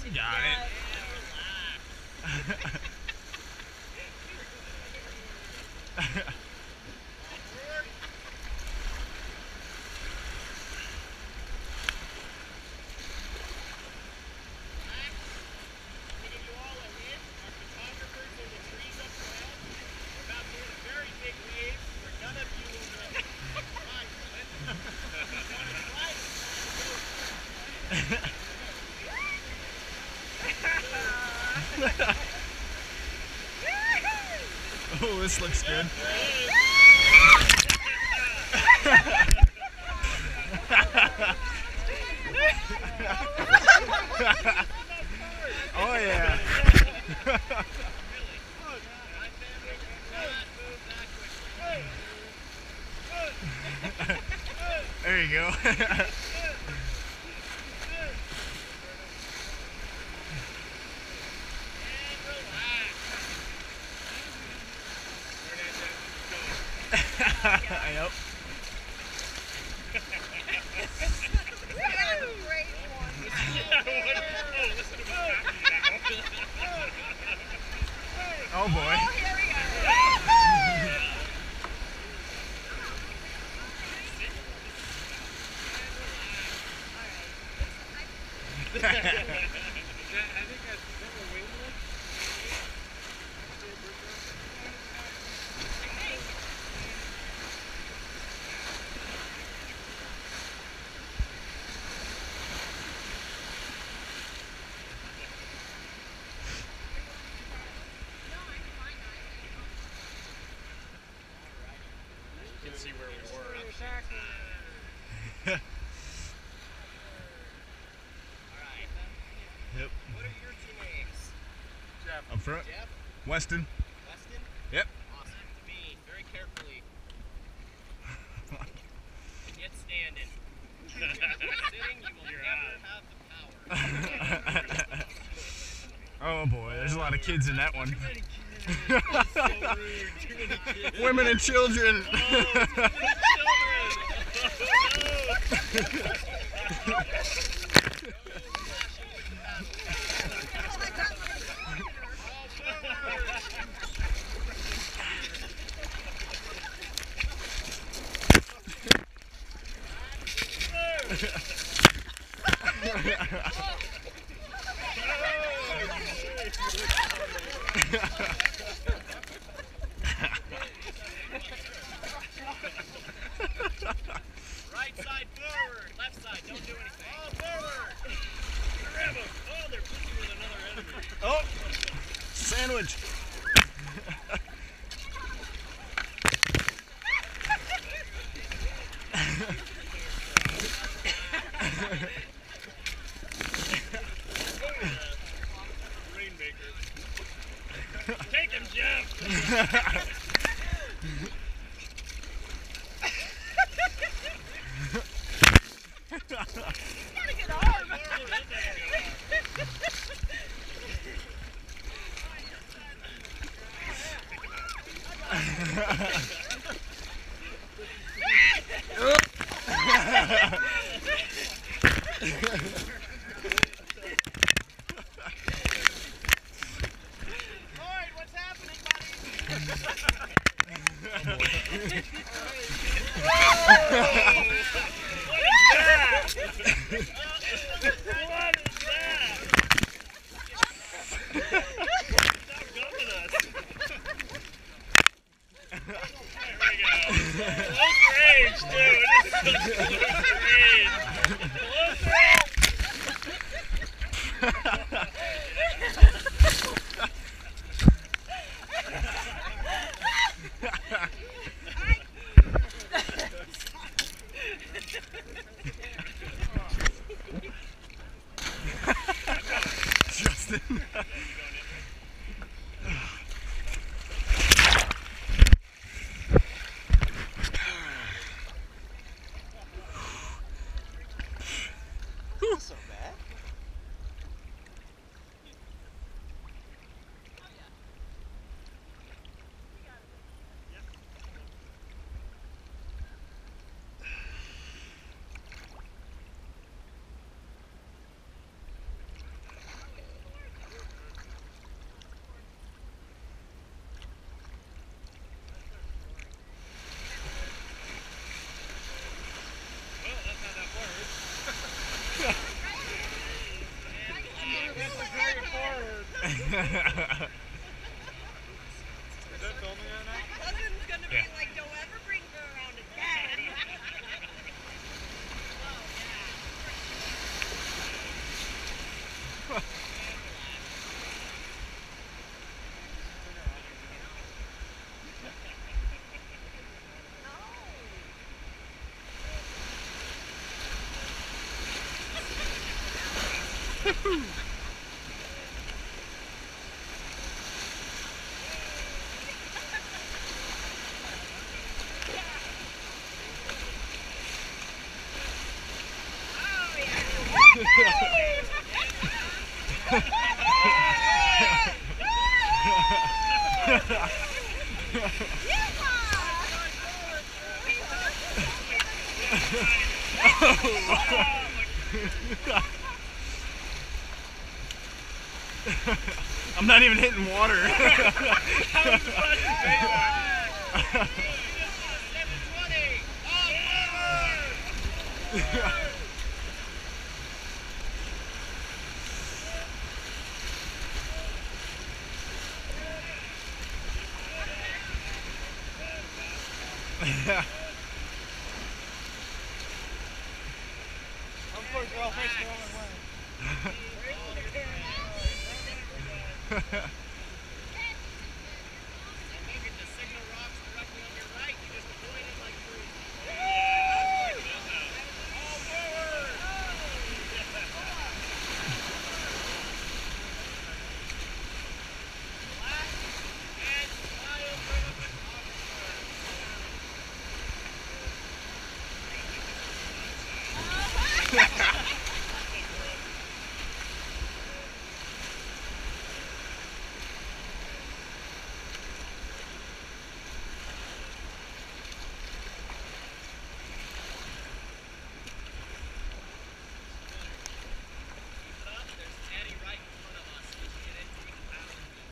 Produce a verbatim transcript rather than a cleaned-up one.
You got it. Oh, this looks good. Oh yeah. There you go. Yep. Oh boy. Oh, here we go. See where we were. Alright. Yep. What are your two names? Jeff. Up front. Jeff? Weston. Weston? Yep. Awesome. Me. Very carefully. And yet standing. Sitting, you will never have the power. Oh boy, there's a lot of kids in that one. That's so rude. Too many kids. Women and children. Right side forward, left side, don't do anything. All forward! Grab them! Oh, they're pushing with another enemy. Oh! Sandwich! Rainmaker. Take him, Jeff! Gotta get arm. Lloyd, what's happening, buddy? Justin. Not so bad. that filming right now? Cousin's gonna be Yeah. like, don't ever bring her around again. I'm not even hitting water. I'm first, girl, first, girl, I'm winning.